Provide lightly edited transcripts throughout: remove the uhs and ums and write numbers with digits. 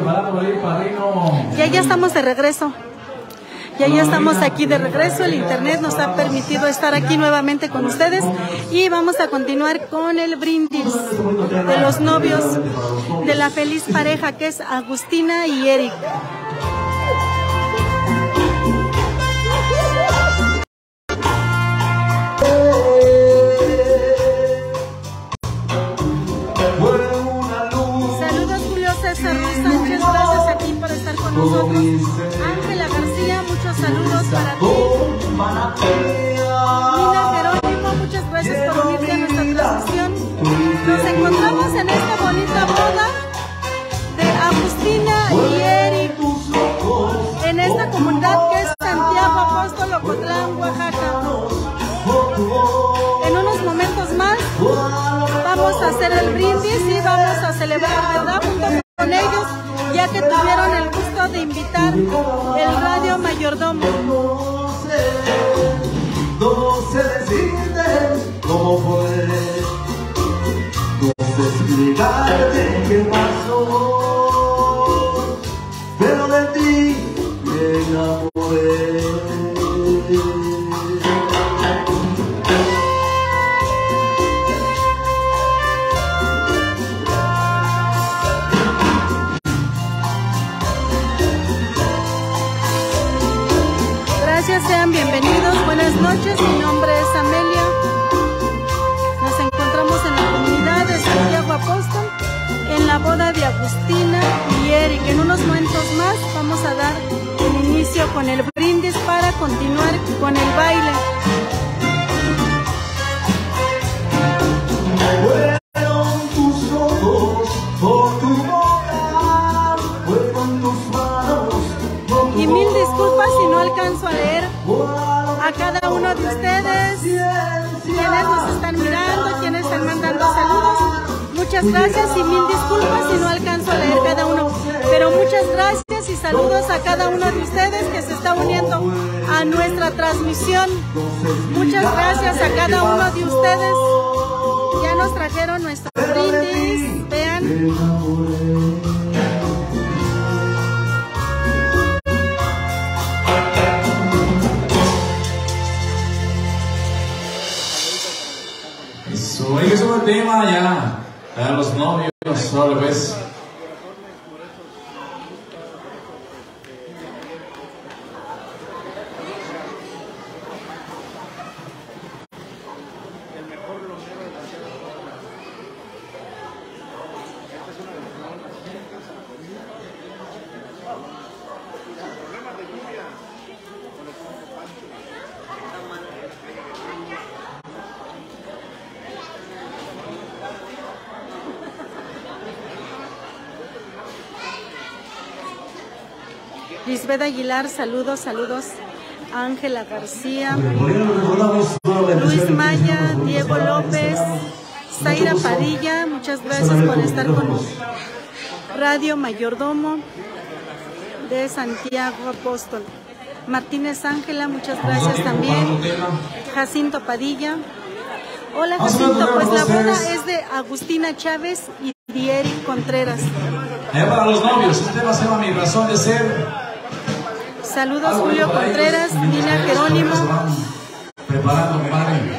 Ya estamos de regreso. Ya estamos aquí de regreso. El internet nos ha permitido estar aquí nuevamente con ustedes y vamos a continuar con el brindis de los novios de la feliz pareja que es Agustina y Eric. Saludos Julio César Ruiz Sánchez, gracias a ti por estar con nosotros. Ángela García, muchos saludos para ti. Nina Jerónimo, muchas gracias por unirte a nuestra transmisión. Nos encontramos en esta bonita boda de Agustina y Eric en esta comunidad que es Santiago Apóstol, Ocotlán, Oaxaca. En unos momentos más vamos a hacer el brindis y vamos a celebrar, ¿verdad?, junto con ellos, ya que tuvieron el gusto de invitar el Radio Mayordomo. No se decide cómo fue, no sé explicarte qué pasó, pero de ti me enamoré. Sean bienvenidos, buenas noches, mi nombre es Amelia. Nos encontramos en la comunidad de Santiago Apóstol, en la boda de Agustina y Eric. En unos momentos más vamos a dar el inicio con el brindis para continuar con el baile. Fueron tus ojos por tu boca, fueron tus manos. Y mil disculpas si no alcanzo a leer a cada uno de ustedes, quienes nos están mirando, quienes están mandando saludos. Muchas gracias y mil disculpas si no alcanzo a leer cada uno. Pero muchas gracias y saludos a cada uno de ustedes que se está uniendo a nuestra transmisión. Muchas gracias a cada uno de ustedes. Ya nos trajeron nuestro brindis. Vean. Hay que subir el tema ya a los novios, solo pues. Lisbeth Aguilar, saludos, saludos. Ángela García, Luis Maya, Diego López, Zaira Padilla, muchas gracias por estar con Radio Mayordomo de Santiago Apóstol. Martínez Ángela, muchas gracias también. Jacinto Padilla. Hola Jacinto, pues la boda es de Agustina Chávez y de Eric Contreras. Para los novios, este va a ser mi razón de ser. Saludos Julio Contreras, Nina Jerónimo. Preparando, madre.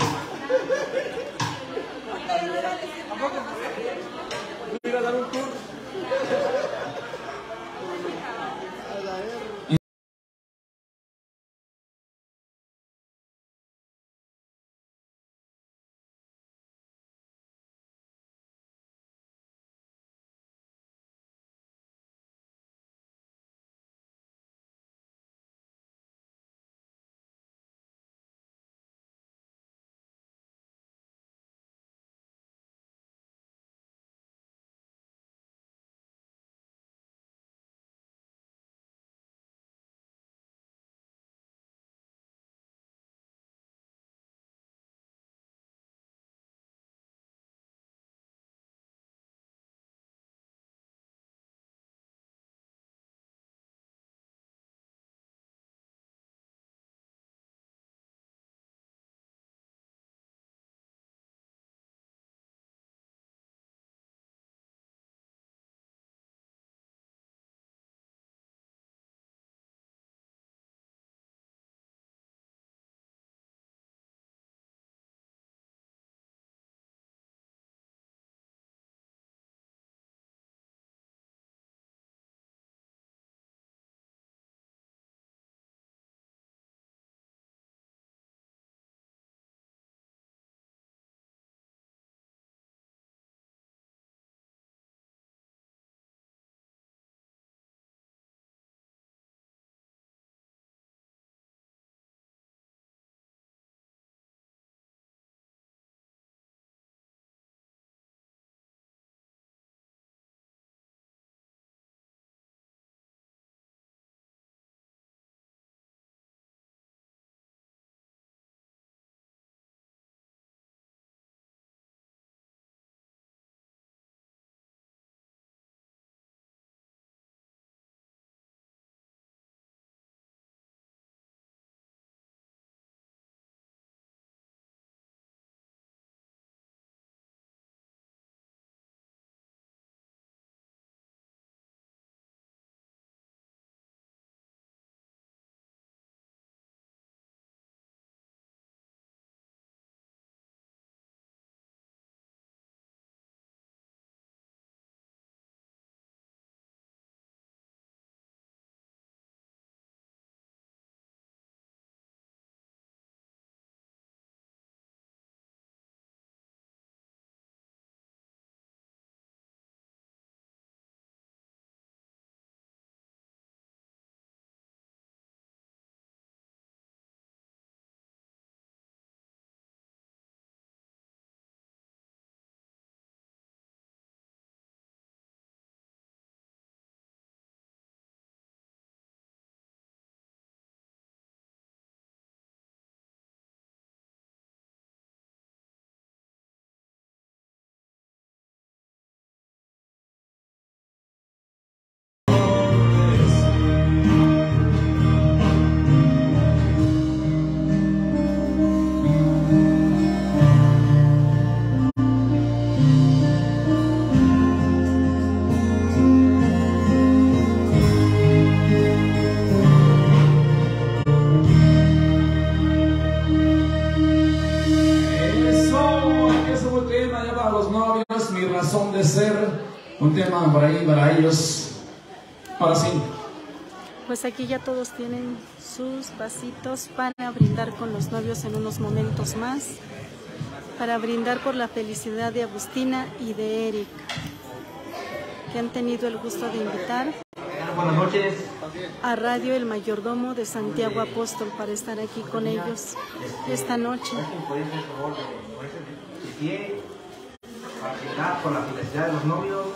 tema por ahí para ellos. Ahora sí. Pues aquí ya todos tienen sus vasitos para brindar con los novios en unos momentos más, para brindar por la felicidad de Agustina y de Eric, que han tenido el gusto de invitar Buenas noches. a Radio El Mayordomo de Santiago Apóstol para estar aquí con ellos esta noche. ¿Pueden por favor ponerse de pie para brindar por la felicidad de los novios?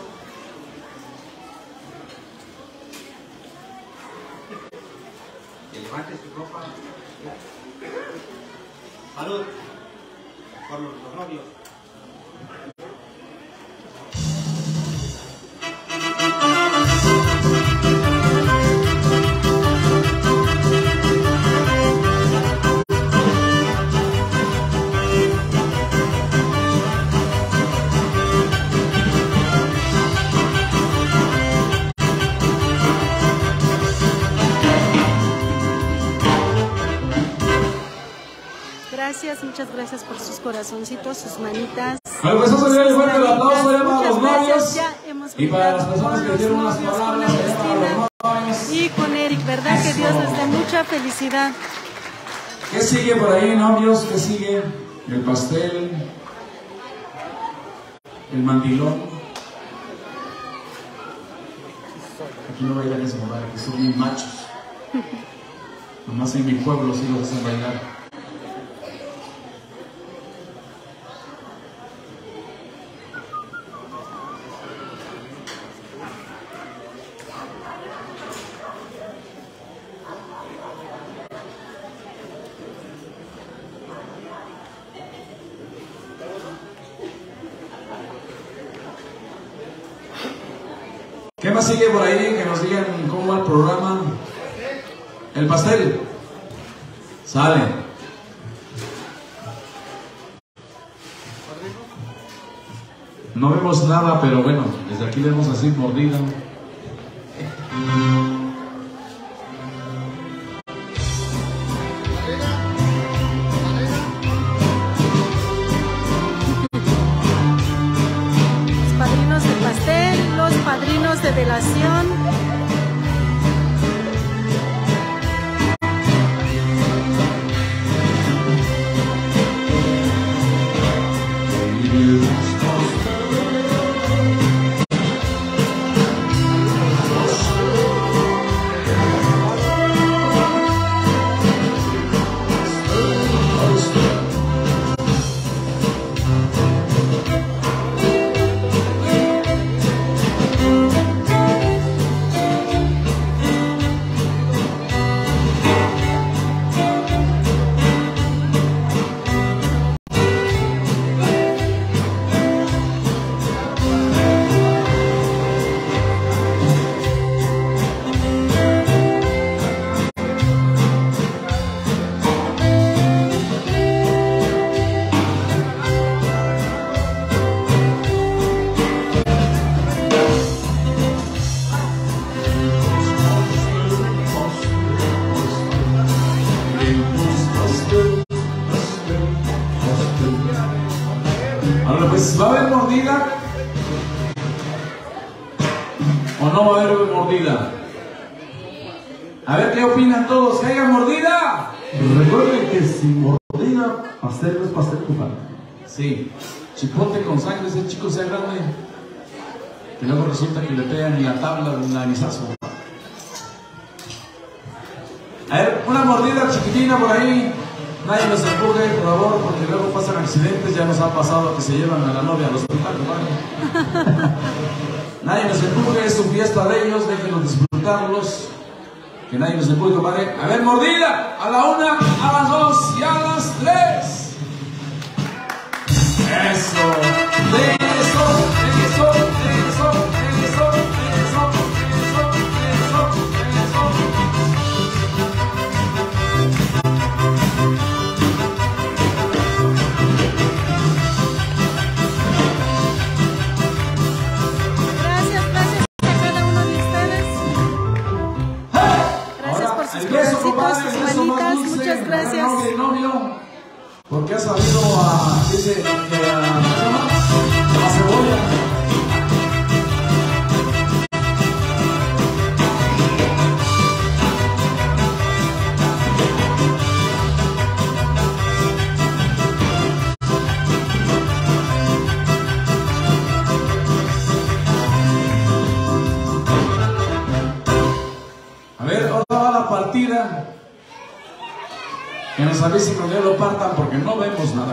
Que levante su ropa. Salud por los novios. Gracias, muchas gracias por sus corazoncitos, sus manitas. Bueno, pues eso sería el fuerte el aplauso ya para los novios. Ya hemos Y para las personas que dieron unas novios, con palabras ya para los novios. y con Eric, ¿verdad? Que Dios les dé mucha felicidad. ¿Qué sigue por ahí, novios? ¿Qué sigue? El pastel, el mandilón. Aquí no bailan eso, ¿verdad? Que son bien machos. Nomás en mi pueblo sí lo hacen bailar. ¿Qué más sigue por ahí? Que nos digan cómo va el programa. El pastel. Sale. No vemos nada, pero bueno, desde aquí vemos así mordida. Los padrinos del pastel, los padrinos de velación. Ahora pues, ¿va a haber mordida? ¿O no va a haber mordida? A ver qué opinan todos, ¿que haya mordida? Recuerden que sin mordida, pastel no es pastel, compadre. Sí, chipote con sangre, ese chico sea grande. Y luego resulta que le pegan en la tabla de un narizazo. A ver, una mordida chiquitina por ahí. Nadie nos empuje, por favor, porque luego pasan accidentes. Ya nos ha pasado que se llevan a la novia al hospital, compadre. Nadie nos empuje, es su fiesta de ellos, déjenos disfrutarlos. Que nadie nos empuje, compadre. A ver, mordida, a la 1, a las 2 y a las 3. Eso, Gracias a cada uno de ustedes. Gracias por sus corazoncitos, sus manitas, muchas gracias. Novio, porque ha sabido a, dice, a cebolla. partida, que nos avisen cuando ya lo partan porque no vemos nada.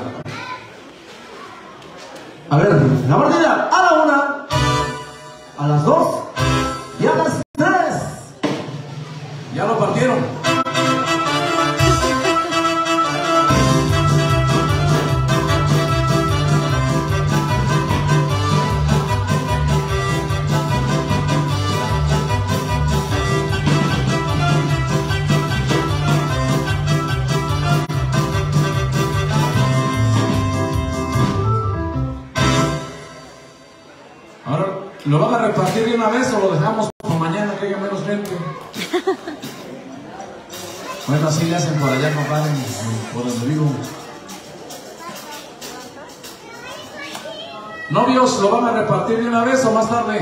A ver, la partida a la 1, a las 2 y a las 3. Ya lo partieron. ¿Lo van a repartir de una vez o lo dejamos para mañana que haya menos gente? Bueno, así le hacen por allá, compadre, por donde vivo. ¿Novios lo van a repartir de una vez o más tarde?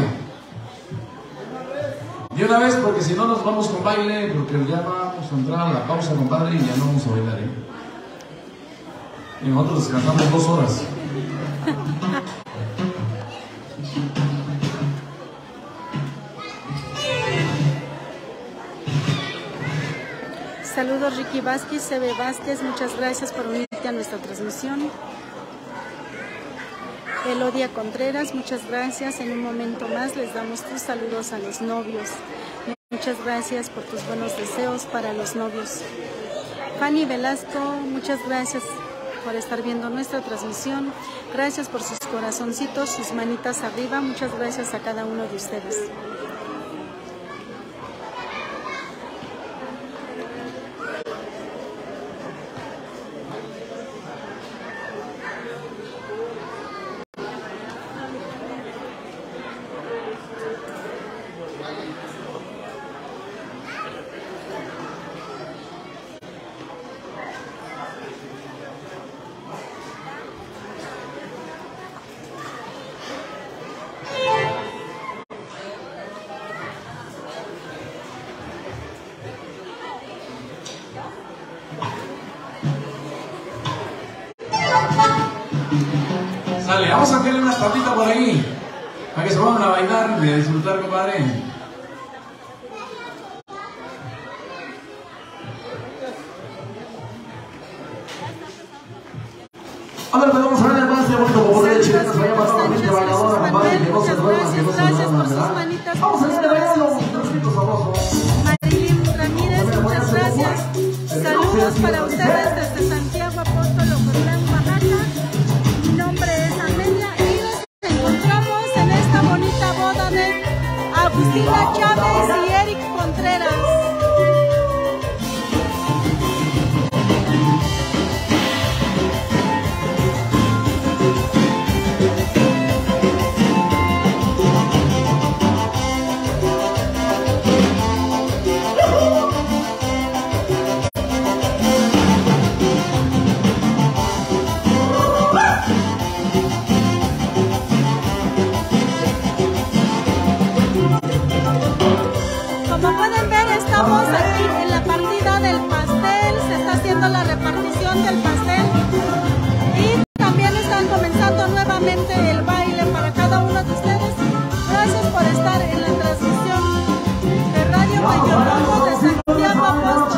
De una vez, porque si no nos vamos con baile, porque ya vamos a entrar a la pausa, compadre, y ya no vamos a bailar, ¿eh? Y nosotros descansamos 2 horas. Saludos Ricky Vázquez, CB Vázquez, muchas gracias por unirte a nuestra transmisión. Elodia Contreras, muchas gracias. En un momento más les damos tus saludos a los novios. Muchas gracias por tus buenos deseos para los novios. Fanny Velasco, muchas gracias por estar viendo nuestra transmisión. Gracias por sus corazoncitos, sus manitas arriba. Muchas gracias a cada uno de ustedes. Sale, vamos a hacerle una patita por ahí, para que se pongan a bailar y a disfrutar, compadre. A ver, vamos a ver el más de bonito popurrí de Chile, nos vaya pasando gente bailadora, compadre, que no se duerman, que no se duerman, ¿verdad? Vamos a ver bailando un trocito sabroso. Marilyn Ramírez, muchas gracias. Saludos para ustedes desde Santiago Apóstol, Ocotlán, Oaxaca. Mi nombre es Amelia y nos encontramos en esta bonita boda de Agustina Chávez y Eric Contreras. Como pueden ver, estamos aquí en la partida del pastel, se está haciendo la repartición del pastel y también están comenzando nuevamente el baile para cada uno de ustedes. Gracias por estar en la transmisión de Radio Mayordomo de Santiago Apóstol.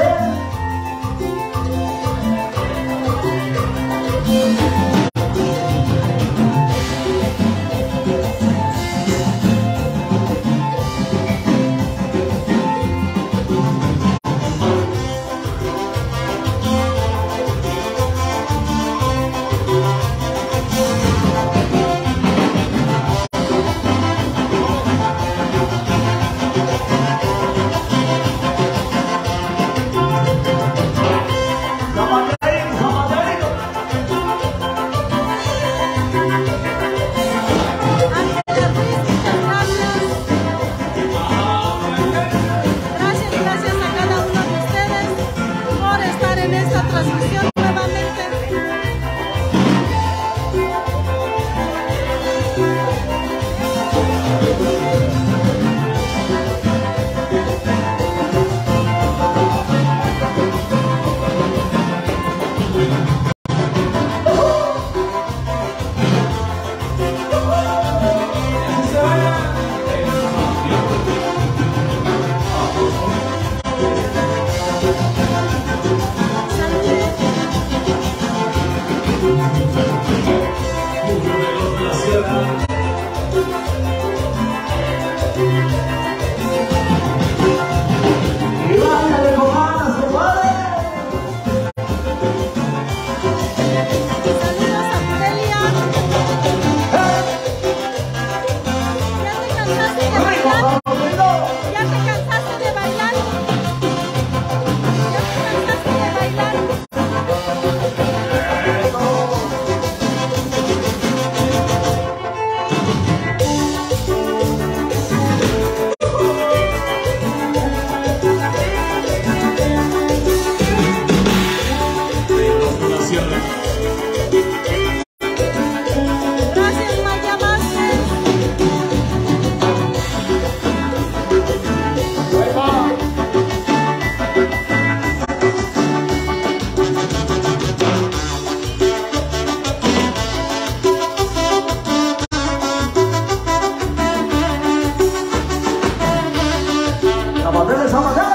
La bandera de San Mateo.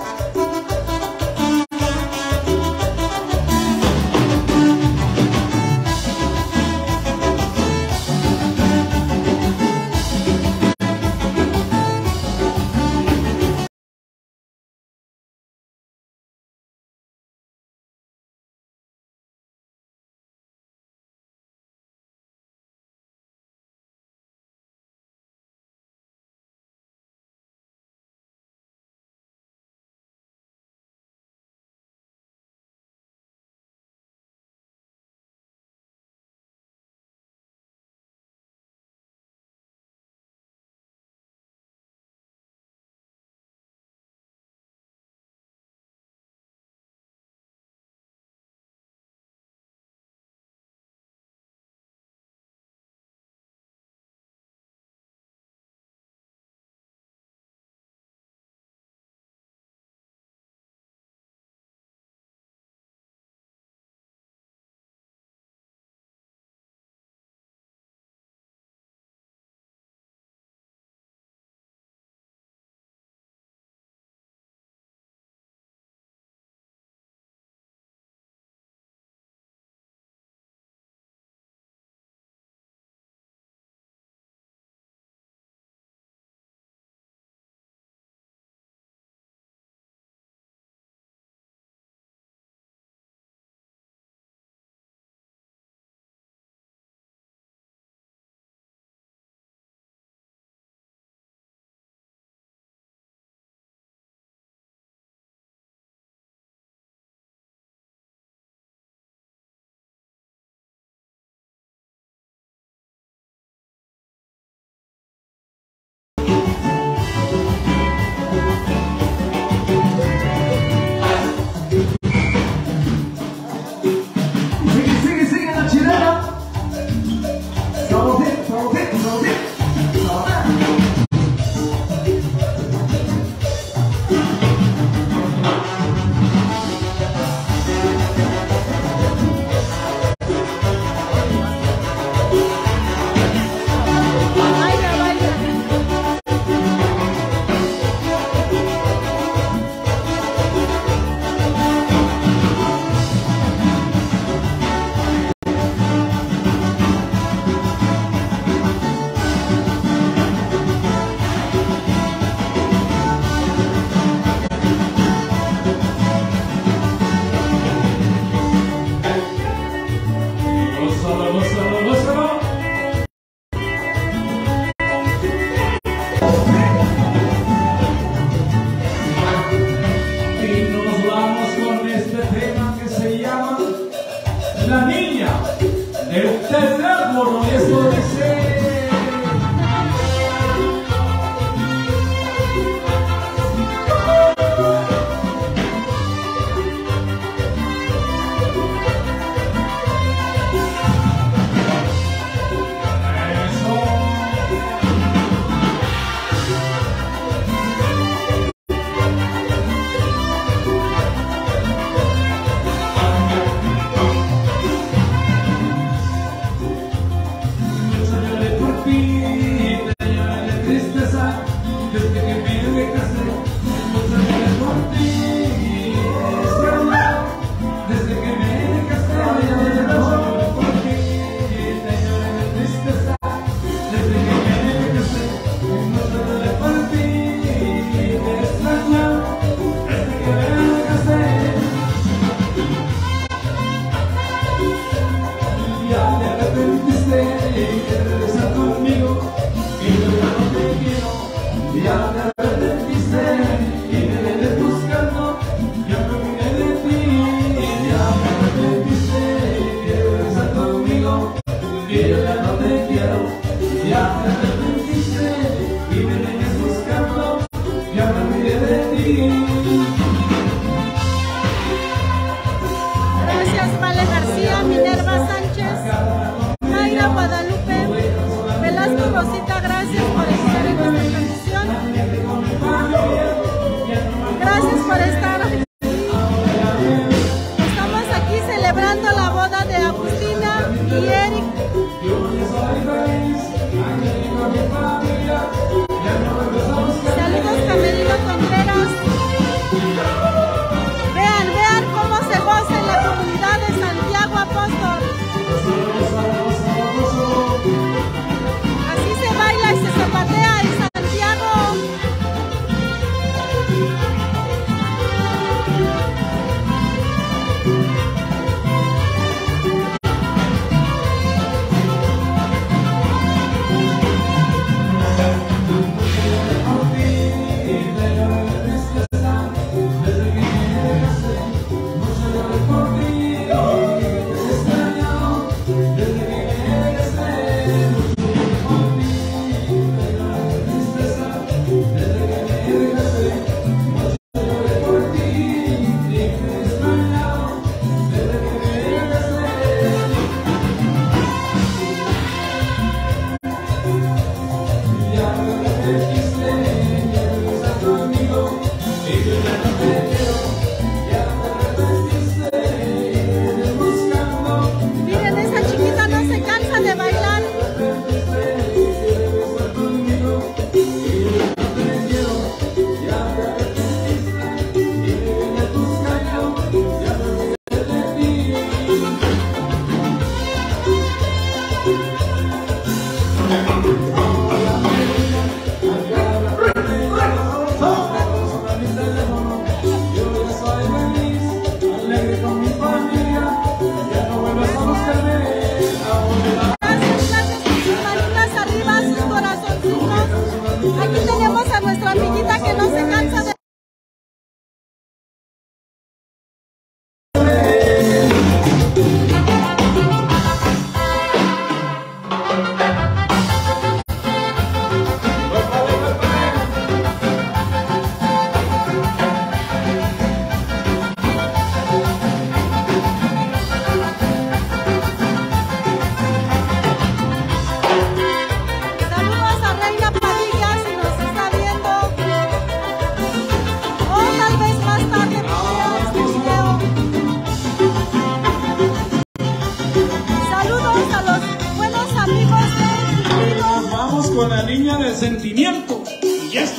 Gracias, Vale García, Minerva Sánchez, Mayra Guadalupe, Velasco Rosita, gracias por estar en esta transmisión. Gracias por estar aquí. Estamos aquí celebrando la boda de Agustina y Eric. Saludos, Camerino Contreras.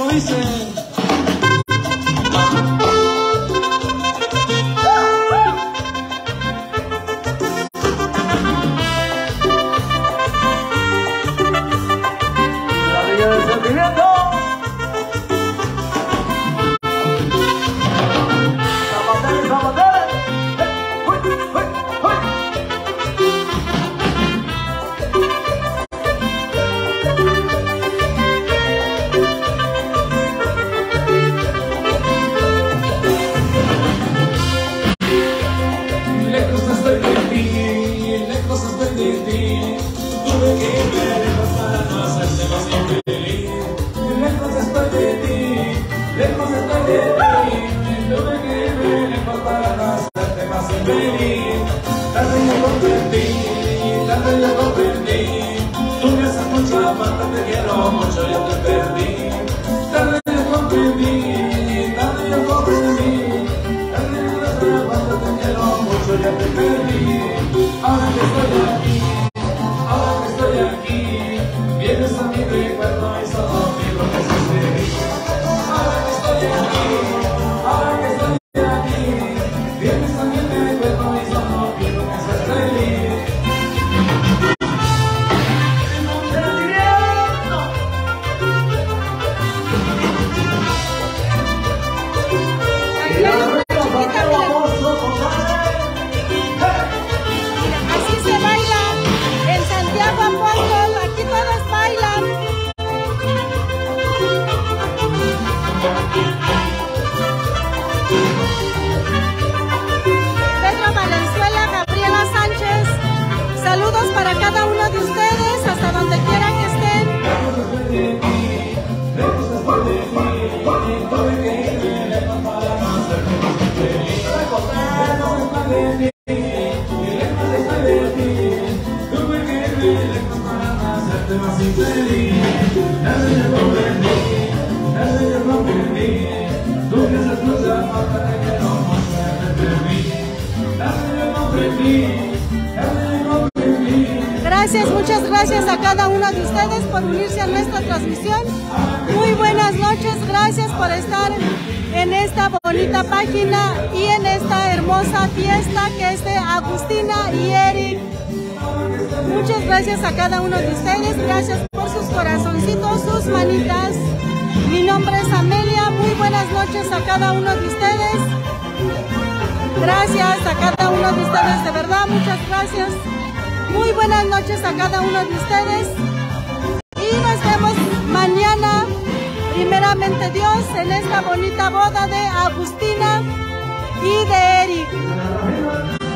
como dice. Gracias, muchas gracias a cada uno de ustedes por unirse a nuestra transmisión. Muy buenas noches, gracias por estar en esta bonita página y en esta hermosa fiesta que es de Agustina y Eric. Muchas gracias a cada uno de ustedes, gracias por sus corazoncitos, sus manitas. Mi nombre es Amelia, muy buenas noches a cada uno de ustedes. Gracias a cada uno de ustedes, de verdad, muchas gracias. Muy buenas noches a cada uno de ustedes. Y nos vemos mañana, primeramente Dios, en esta bonita boda de Agustina y de Eric.